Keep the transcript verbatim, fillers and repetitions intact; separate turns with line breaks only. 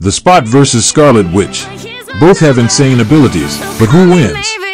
The Spot versus Scarlet Witch. Both have insane abilities, but who wins?